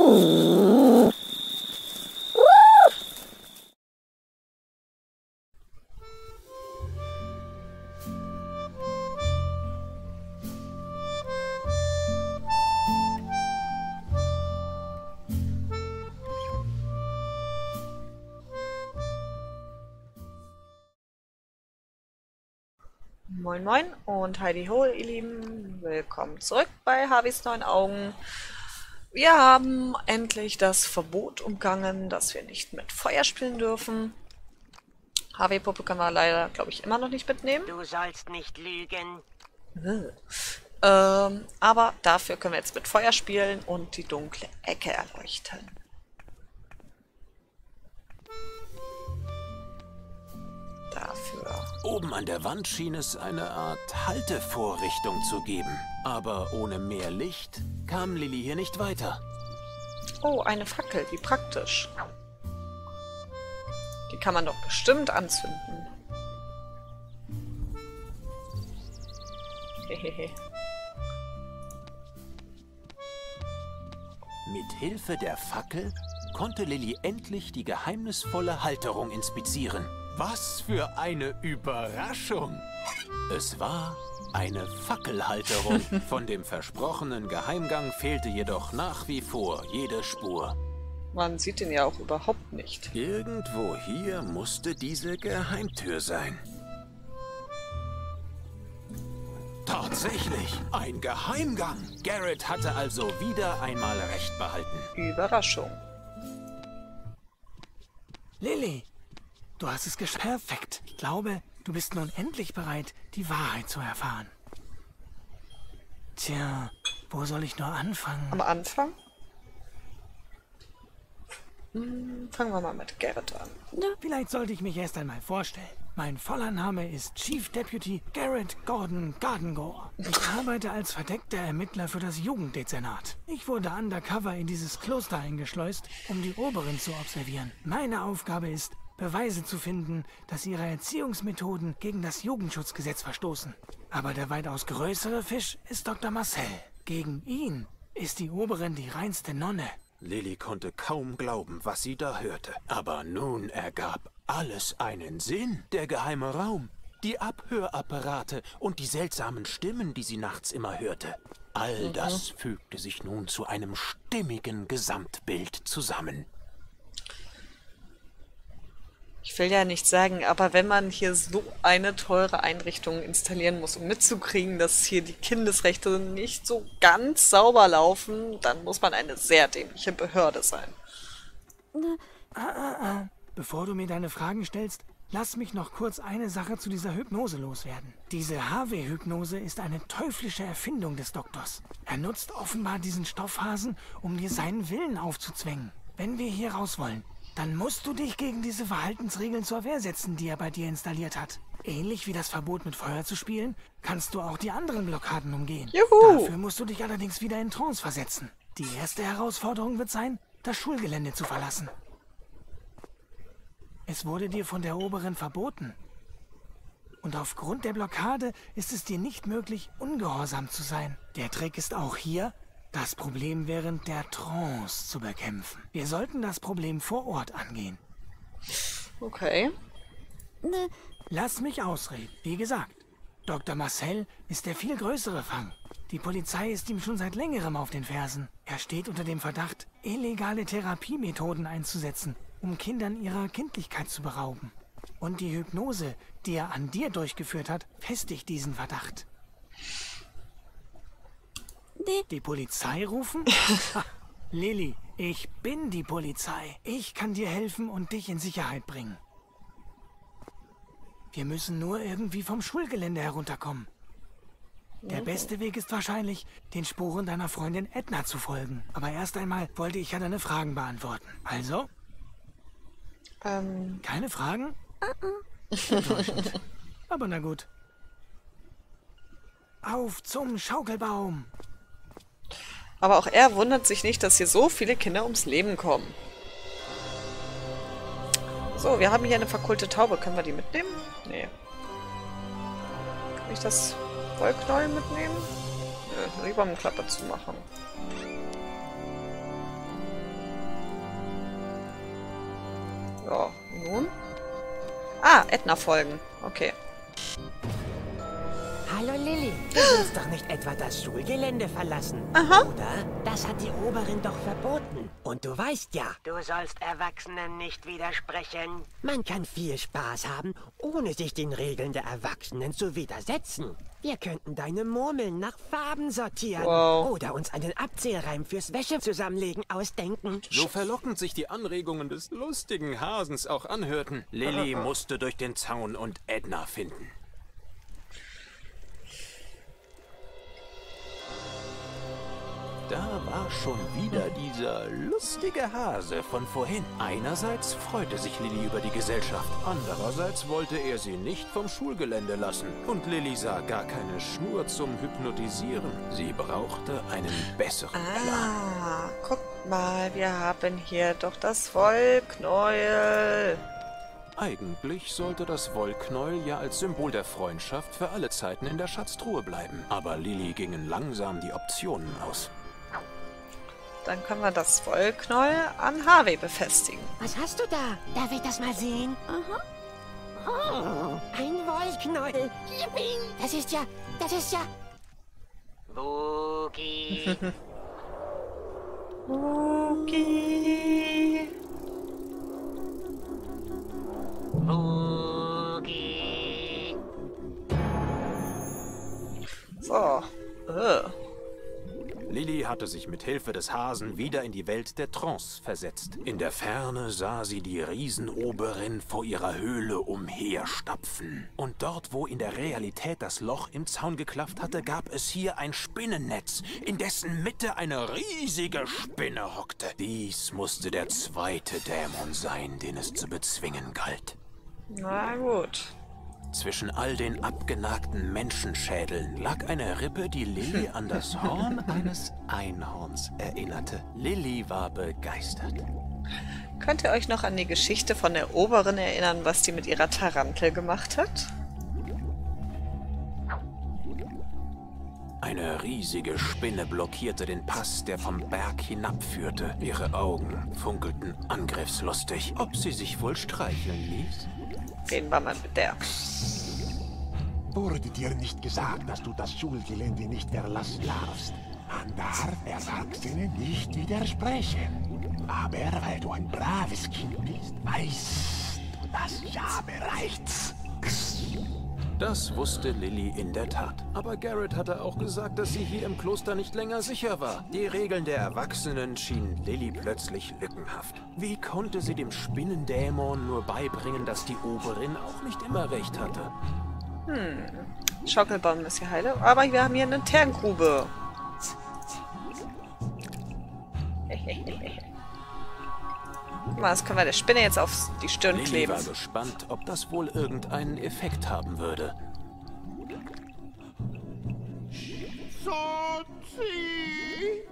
Moin Moin und Heidi Ho, ihr Lieben. Willkommen zurück bei Harveys 9 Augen. Wir haben endlich das Verbot umgangen, dass wir nicht mit Feuer spielen dürfen. Harvey-Puppe können wir leider, glaube ich, immer noch nicht mitnehmen. Du sollst nicht lügen. Aber dafür können wir jetzt mit Feuer spielen und die dunkle Ecke erleuchten. Dafür. Oben an der Wand schien es eine Art Haltevorrichtung zu geben. Aber ohne mehr Licht kam Lilly hier nicht weiter. Oh, eine Fackel, wie praktisch. Die kann man doch bestimmt anzünden. Hehehe. Mit Hilfe der Fackel konnte Lilly endlich die geheimnisvolle Halterung inspizieren. Was für eine Überraschung! Es war eine Fackelhalterung. Von dem versprochenen Geheimgang fehlte jedoch nach wie vor jede Spur. Man sieht ihn ja auch überhaupt nicht. Irgendwo hier musste diese Geheimtür sein. Tatsächlich, ein Geheimgang. Garrett hatte also wieder einmal recht behalten. Überraschung. Lilly, du hast es geschafft. Perfekt. Ich glaube, du bist nun endlich bereit, die Wahrheit zu erfahren. Tja, wo soll ich nur anfangen? Am Anfang? Fangen wir mal mit Garrett an. Vielleicht sollte ich mich erst einmal vorstellen. Mein voller Name ist Chief Deputy Garrett Gordon Gardengore. Ich arbeite als verdeckter Ermittler für das Jugenddezernat. Ich wurde undercover in dieses Kloster eingeschleust, um die Oberin zu observieren. Meine Aufgabe ist, Beweise zu finden, dass ihre Erziehungsmethoden gegen das Jugendschutzgesetz verstoßen. Aber der weitaus größere Fisch ist Dr. Marcel. Gegen ihn ist die Oberin die reinste Nonne. Lilly konnte kaum glauben, was sie da hörte. Aber nun ergab alles einen Sinn. Der geheime Raum, die Abhörapparate und die seltsamen Stimmen, die sie nachts immer hörte. All das fügte sich nun zu einem stimmigen Gesamtbild zusammen. Ich will ja nicht sagen, aber wenn man hier so eine teure Einrichtung installieren muss, um mitzukriegen, dass hier die Kindesrechte nicht so ganz sauber laufen, dann muss man eine sehr dämliche Behörde sein. Bevor du mir deine Fragen stellst, lass mich noch kurz eine Sache zu dieser Hypnose loswerden. Diese Harvey-Hypnose ist eine teuflische Erfindung des Doktors. Er nutzt offenbar diesen Stoffhasen, um dir seinen Willen aufzuzwängen. Wenn wir hier raus wollen, dann musst du dich gegen diese Verhaltensregeln zur Wehr setzen, die er bei dir installiert hat. Ähnlich wie das Verbot mit Feuer zu spielen, kannst du auch die anderen Blockaden umgehen. Juhu! Dafür musst du dich allerdings wieder in Trance versetzen. Die erste Herausforderung wird sein, das Schulgelände zu verlassen. Es wurde dir von der Oberin verboten. Und aufgrund der Blockade ist es dir nicht möglich, ungehorsam zu sein. Der Trick ist auch hier, das Problem während der Trance zu bekämpfen. Wir sollten das Problem vor Ort angehen. Okay. Lass mich ausreden. Wie gesagt, Dr. Marcel ist der viel größere Fang. Die Polizei ist ihm schon seit längerem auf den Fersen. Er steht unter dem Verdacht, illegale Therapiemethoden einzusetzen, um Kindern ihrer Kindlichkeit zu berauben. Und die Hypnose, die er an dir durchgeführt hat, festigt diesen Verdacht. Die Polizei rufen? Ha, Lilly, ich bin die Polizei. Ich kann dir helfen und dich in Sicherheit bringen. Wir müssen nur irgendwie vom Schulgelände herunterkommen. Der beste Weg ist wahrscheinlich, den Spuren deiner Freundin Edna zu folgen. Aber erst einmal wollte ich ja deine Fragen beantworten. Also? Keine Fragen? Enttäuschend. Aber na gut. Auf zum Schaukelbaum! Aber auch er wundert sich nicht, dass hier so viele Kinder ums Leben kommen. So, wir haben hier eine verkohlte Taube. Können wir die mitnehmen? Nee. Kann ich das Wollknäuel mitnehmen? Nö, lieber eine Klappe zu machen. Ah, Edna folgen. Okay. Hallo Lilly, du willst doch nicht etwa das Schulgelände verlassen, oder? Das hat die Oberin doch verboten. Und du weißt ja, du sollst Erwachsenen nicht widersprechen. Man kann viel Spaß haben, ohne sich den Regeln der Erwachsenen zu widersetzen. Wir könnten deine Murmeln nach Farben sortieren. Wow. Oder uns einen Abzählreim fürs Wäschezusammenlegen ausdenken. So verlockend sich die Anregungen des lustigen Hasens auch anhörten, Lilly musste durch den Zaun und Edna finden. Da war schon wieder dieser lustige Hase von vorhin. Einerseits freute sich Lilly über die Gesellschaft, andererseits wollte er sie nicht vom Schulgelände lassen. Und Lilly sah gar keine Schnur zum Hypnotisieren. Sie brauchte einen besseren Plan. Ah, guck mal, wir haben hier doch das Wollknäuel. Eigentlich sollte das Wollknäuel ja als Symbol der Freundschaft für alle Zeiten in der Schatztruhe bleiben. Aber Lilly gingen langsam die Optionen aus. Dann können wir das Wollknäuel an Harvey befestigen. Was hast du da? Darf ich das mal sehen? Oh, ein Wollknäuel. Yippie. Das ist ja... Boogie. Okay. Boogie. So. Lilly hatte sich mit Hilfe des Hasen wieder in die Welt der Trance versetzt. In der Ferne sah sie die Riesenoberin vor ihrer Höhle umherstapfen. Und dort, wo in der Realität das Loch im Zaun geklafft hatte, gab es hier ein Spinnennetz, in dessen Mitte eine riesige Spinne hockte. Dies musste der zweite Dämon sein, den es zu bezwingen galt. Na gut. Zwischen all den abgenagten Menschenschädeln lag eine Rippe, die Lilly an das Horn eines Einhorns erinnerte. Lilly war begeistert. Könnt ihr euch noch an die Geschichte von der Oberin erinnern, was die mit ihrer Tarantel gemacht hat? Eine riesige Spinne blockierte den Pass, der vom Berg hinabführte. Ihre Augen funkelten angriffslustig. Ob sie sich wohl streicheln ließ? Gehen wir mal mit der. Wurde dir nicht gesagt, dass du das Schulgelände nicht verlassen darfst? Man darf Erwachsenen nicht widersprechen. Aber weil du ein braves Kind bist, weißt du das ja bereits. Das wusste Lilly in der Tat. Aber Garrett hatte auch gesagt, dass sie hier im Kloster nicht länger sicher war. Die Regeln der Erwachsenen schienen Lilly plötzlich lückenhaft. Wie konnte sie dem Spinnendämon nur beibringen, dass die Oberin auch nicht immer recht hatte? Schaukelbaum ist hier heile. Aber wir haben hier eine Terngrube. Guck mal, das können wir der Spinne jetzt auf die Stirn Lilly kleben. war gespannt, ob das wohl irgendeinen Effekt haben würde. Sozi!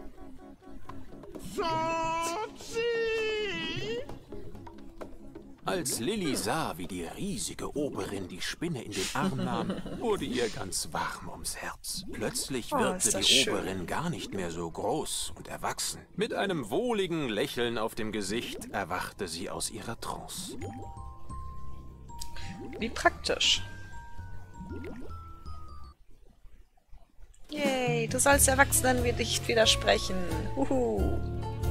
Sozi! Als Lilly sah, wie die riesige Oberin die Spinne in den Arm nahm, wurde ihr ganz warm ums Herz. Plötzlich wirkte ist das die schön. Oberin gar nicht mehr so groß und erwachsen. Mit einem wohligen Lächeln auf dem Gesicht erwachte sie aus ihrer Trance. Wie praktisch. Yay, du sollst Erwachsenen nicht widersprechen. Huhu.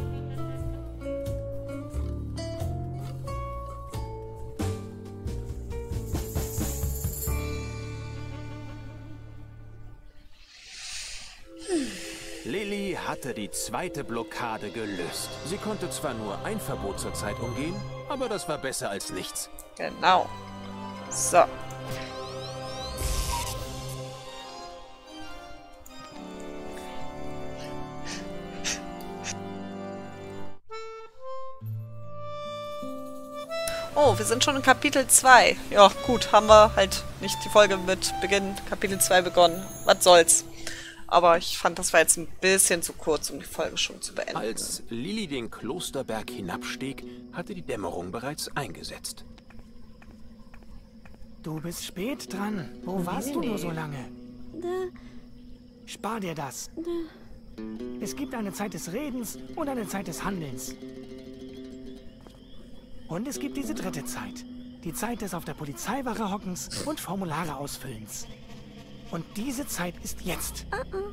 Lilly hatte die zweite Blockade gelöst. Sie konnte zwar nur ein Verbot zur Zeit umgehen, aber das war besser als nichts. Genau. So. Oh, wir sind schon in Kapitel 2. Ja, gut, haben wir halt nicht die Folge mit Beginn Kapitel 2 begonnen. Was soll's. Aber ich fand, das war jetzt ein bisschen zu kurz, um die Folge schon zu beenden. Als Lilly den Klosterberg hinabstieg, hatte die Dämmerung bereits eingesetzt. Du bist spät dran. Wo warst du nur so lange? Spar dir das. Es gibt eine Zeit des Redens und eine Zeit des Handelns. Und es gibt diese dritte Zeit, Die Zeit des auf der Polizeiwache hockens und Formulare ausfüllens. Und diese Zeit ist jetzt.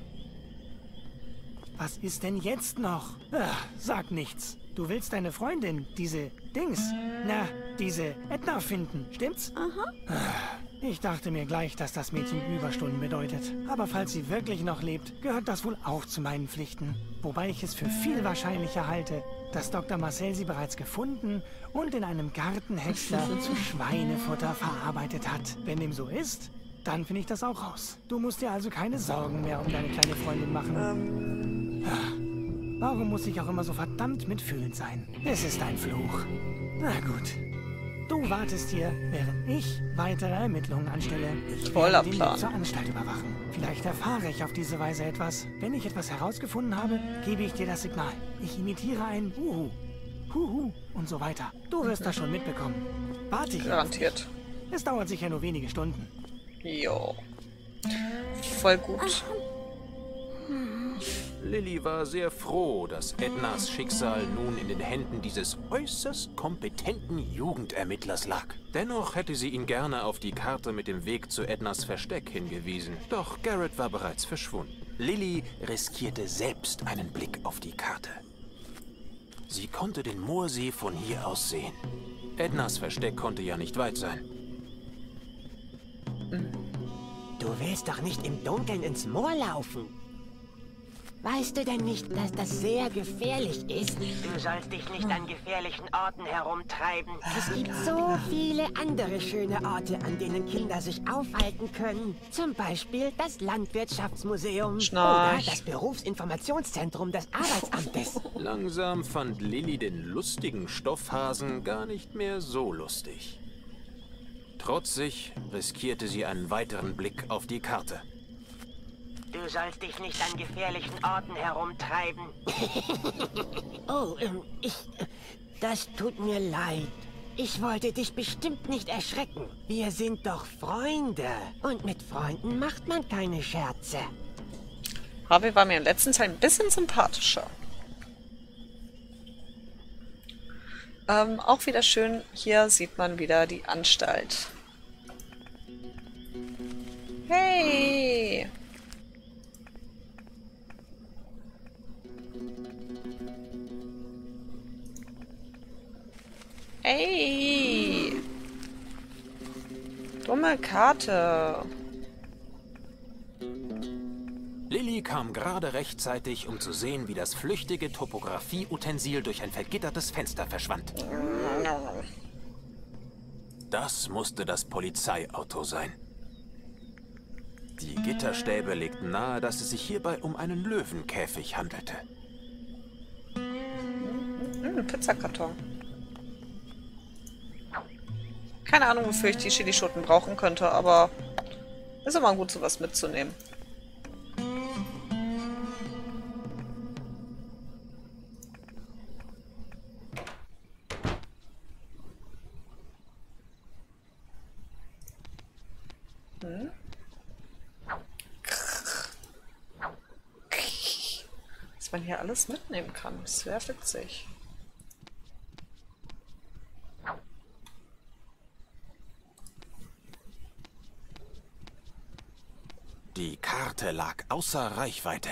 Was ist denn jetzt noch? Ach, sag nichts. Du willst deine Freundin, diese diese Edna finden, stimmt's? Ich dachte mir gleich, dass das Mädchen Überstunden bedeutet. Aber falls sie wirklich noch lebt, gehört das wohl auch zu meinen Pflichten. Wobei ich es für viel wahrscheinlicher halte, dass Dr. Marcel sie bereits gefunden und in einem Gartenhäcksler zu Schweinefutter verarbeitet hat. Wenn dem so ist, dann finde ich das auch raus. Du musst dir also keine Sorgen mehr um deine kleine Freundin machen. Warum muss ich auch immer so verdammt mitfühlend sein? Es ist ein Fluch. Na gut. Du wartest hier, während ich weitere Ermittlungen anstelle. Ich Toller werde den Plan. Weg zur Anstalt überwachen. Vielleicht erfahre ich auf diese Weise etwas. Wenn ich etwas herausgefunden habe, gebe ich dir das Signal. Ich imitiere ein Huhu. Huhu und so weiter. Du wirst das schon mitbekommen. Warte hier. Garantiert. Es dauert sicher nur wenige Stunden. Jo. Voll gut. Lilly war sehr froh, dass Ednas Schicksal nun in den Händen dieses äußerst kompetenten Jugendermittlers lag. Dennoch hätte sie ihn gerne auf die Karte mit dem Weg zu Ednas Versteck hingewiesen. Doch Garrett war bereits verschwunden. Lilly riskierte selbst einen Blick auf die Karte. Sie konnte den Moorsee von hier aus sehen. Ednas Versteck konnte ja nicht weit sein. Du willst doch nicht im Dunkeln ins Moor laufen. Weißt du denn nicht, dass das sehr gefährlich ist? Du sollst dich nicht an gefährlichen Orten herumtreiben. Es gibt so viele andere schöne Orte, an denen Kinder sich aufhalten können. Zum Beispiel das Landwirtschaftsmuseum Schnarch. oder das Berufsinformationszentrum des Arbeitsamtes. Langsam fand Lilly den lustigen Stoffhasen gar nicht mehr so lustig. Trotzig riskierte sie einen weiteren Blick auf die Karte. Du sollst dich nicht an gefährlichen Orten herumtreiben. Oh, das tut mir leid. Ich wollte dich bestimmt nicht erschrecken. Wir sind doch Freunde. Und mit Freunden macht man keine Scherze. Harvey war mir im letzten Teil ein bisschen sympathischer. Auch wieder schön, hier sieht man wieder die Anstalt. Hey! Hey! Dumme Karte. Lilly kam gerade rechtzeitig, um zu sehen, wie das flüchtige Topographie-Utensil durch ein vergittertes Fenster verschwand. Das musste das Polizeiauto sein. Die Gitterstäbe legten nahe, dass es sich hierbei um einen Löwenkäfig handelte. Ein Pizzakarton. Keine Ahnung, wofür ich die Chilischoten brauchen könnte, aber ist immer gut, sowas mitzunehmen. Was man hier alles mitnehmen kann, das wäre witzig. Die Karte lag außer Reichweite.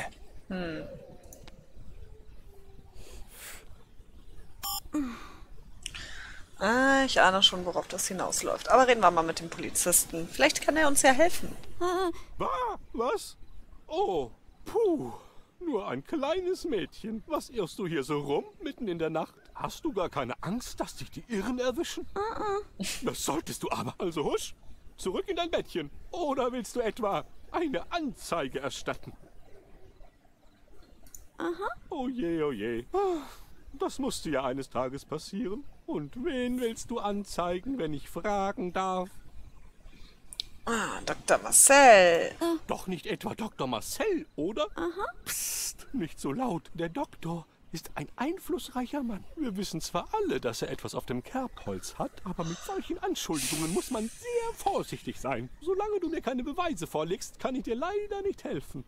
Ich ahne schon, worauf das hinausläuft. Aber reden wir mal mit dem Polizisten. Vielleicht kann er uns ja helfen. Was? Oh, puh. Nur ein kleines Mädchen. Was irrst du hier so rum, mitten in der Nacht? Hast du gar keine Angst, dass dich die Irren erwischen? Das solltest du aber. Also husch, zurück in dein Bettchen. Oder willst du etwa eine Anzeige erstatten? Oh je, oh je. Das musste ja eines Tages passieren. Und wen willst du anzeigen, wenn ich fragen darf? Ah, Dr. Marcel. Doch nicht etwa Dr. Marcel, oder? Psst, nicht so laut. Der Doktor ist ein einflussreicher Mann. Wir wissen zwar alle, dass er etwas auf dem Kerbholz hat, aber mit solchen Anschuldigungen muss man sehr vorsichtig sein. Solange du mir keine Beweise vorlegst, kann ich dir leider nicht helfen.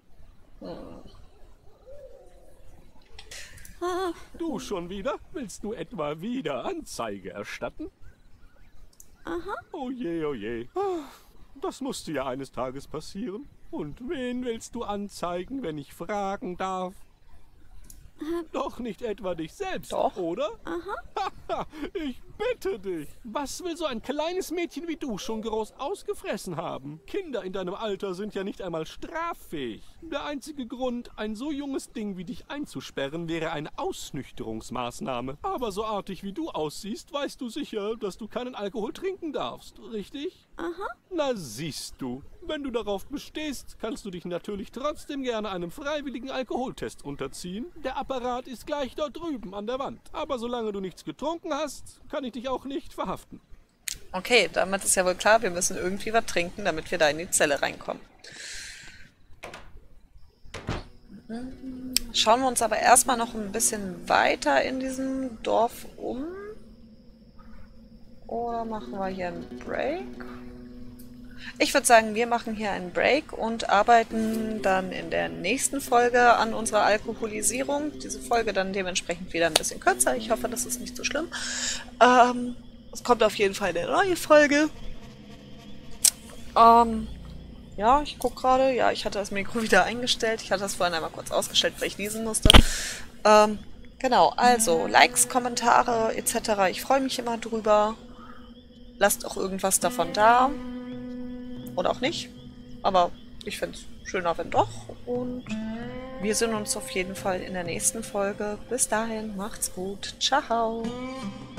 Du schon wieder? Willst du etwa wieder Anzeige erstatten? Oh je, oh je. Das musste ja eines Tages passieren. Und wen willst du anzeigen, wenn ich fragen darf? Doch nicht etwa dich selbst, Doch. oder? Aha. Ich bitte dich. Was will so ein kleines Mädchen wie du schon groß ausgefressen haben? Kinder in deinem Alter sind ja nicht einmal straffähig. Der einzige Grund, ein so junges Ding wie dich einzusperren, wäre eine Ausnüchterungsmaßnahme. Aber so artig wie du aussiehst, weißt du sicher, dass du keinen Alkohol trinken darfst, richtig? Aha. Na siehst du. Wenn du darauf bestehst, kannst du dich natürlich trotzdem gerne einem freiwilligen Alkoholtest unterziehen. Der Apparat ist gleich dort drüben an der Wand. Aber solange du nichts getrunken hast, kann ich dich auch nicht verhaften. Okay, damit ist ja wohl klar, wir müssen irgendwie was trinken, damit wir da in die Zelle reinkommen. Schauen wir uns aber erstmal noch ein bisschen weiter in diesem Dorf um. Oder machen wir hier einen Break? Ich würde sagen, wir machen hier einen Break und arbeiten dann in der nächsten Folge an unserer Alkoholisierung. Diese Folge dann dementsprechend wieder ein bisschen kürzer. Ich hoffe, das ist nicht so schlimm. Es kommt auf jeden Fall eine neue Folge. Ja, ich gucke gerade. Ja, ich hatte das Mikro wieder eingestellt. Ich hatte das vorhin einmal kurz ausgestellt, weil ich niesen musste. Genau, also Likes, Kommentare etc. Ich freue mich immer drüber. Lasst auch irgendwas davon da. Oder auch nicht. Aber ich finde es schöner, wenn doch. Und wir sehen uns auf jeden Fall in der nächsten Folge. Bis dahin, macht's gut. Ciao.